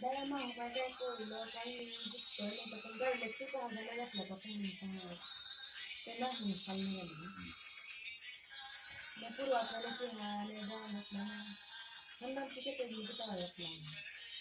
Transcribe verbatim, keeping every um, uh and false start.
सध्या महागाई सोडलं काही दिसतंय नाही तसं गरजेची भागायला घातलं का पण ते नाही खाल्लं लागली पूर्वाकडे किंवा जाऊन नंतर तिथे कधी तळायला